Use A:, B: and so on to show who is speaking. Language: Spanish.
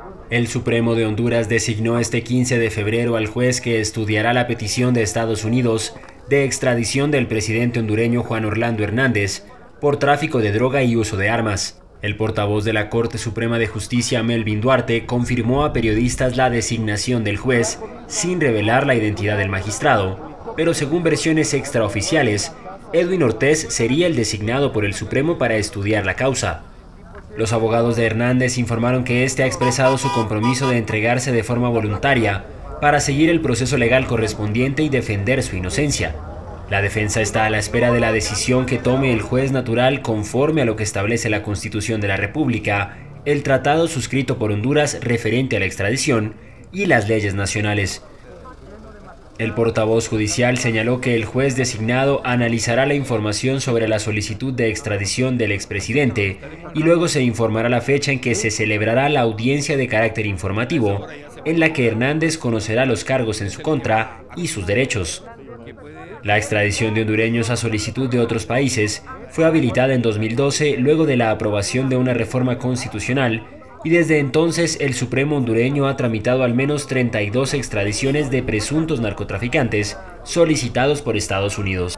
A: El Supremo de Honduras designó este 15 de febrero al juez que estudiará la petición de Estados Unidos de extradición del presidente hondureño Juan Orlando Hernández por tráfico de droga y uso de armas. El portavoz de la Corte Suprema de Justicia, Melvin Duarte, confirmó a periodistas la designación del juez sin revelar la identidad del magistrado, pero según versiones extraoficiales, Edwin Ortiz sería el designado por el Supremo para estudiar la causa. Los abogados de Hernández informaron que éste ha expresado su compromiso de entregarse de forma voluntaria para seguir el proceso legal correspondiente y defender su inocencia. La defensa está a la espera de la decisión que tome el juez natural conforme a lo que establece la Constitución de la República, el tratado suscrito por Honduras referente a la extradición y las leyes nacionales. El portavoz judicial señaló que el juez designado analizará la información sobre la solicitud de extradición del expresidente y luego se informará la fecha en que se celebrará la audiencia de carácter informativo, en la que Hernández conocerá los cargos en su contra y sus derechos. La extradición de hondureños a solicitud de otros países fue habilitada en 2012 luego de la aprobación de una reforma constitucional y desde entonces el Supremo hondureño ha tramitado al menos 32 extradiciones de presuntos narcotraficantes solicitados por Estados Unidos.